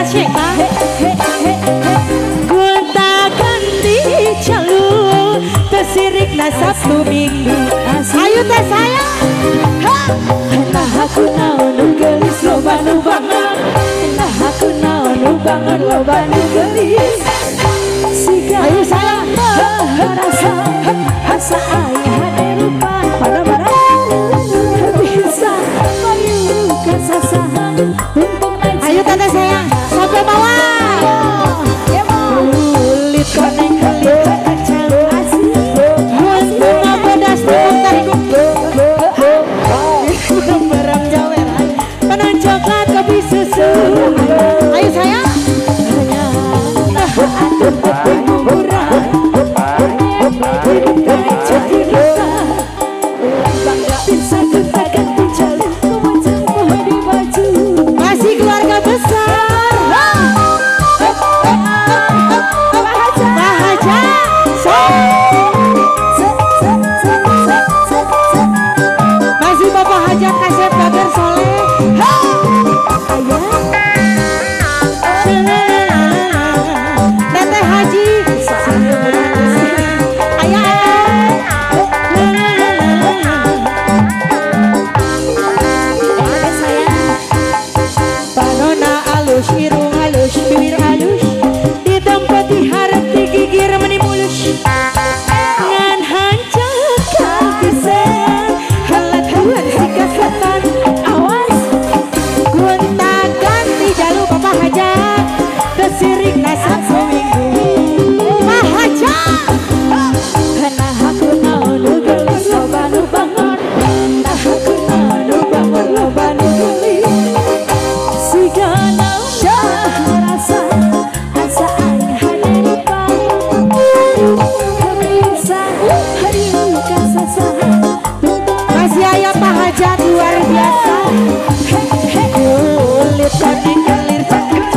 asyik mah. Gonta ganti jalur tersirik na Sabtu Minggu. Ayo teh sayang. Nah aku naon gelis loba nu banget. Nah aku naon banget loba nu gelis. Ayo sayang. Rasa asa ayah rupa pada barang bisa ayo kasasahan. Ayo tante sayang sampai bawah. Kulit koneng kulit kacang asli. Bunga pedas tarik. Berang jaweran penuh coklat kopi susu. Ayo sayang. Masih keluarga besar. Bahagia. Masih Bapak Haja Kasep Bager Soleh. Teteh Haji. Panona alus, irung halus, bibir halus, ditempati harap digigir meni mulus. Ngan hancur kagesen, halat-halat si kasetan. Awas, gonta ganti jalu Bapak Haja, tersirik na Sabtu Minggu. Pak Haja, nah aku naon gelis loba nu bangun. Nah aku naon bangun loba nu gelis. Sigana rasa asa ayah rupa bisa hayu kasasahan. Masih ayah Pak Hajat luar biasa. Kulit koneng kelir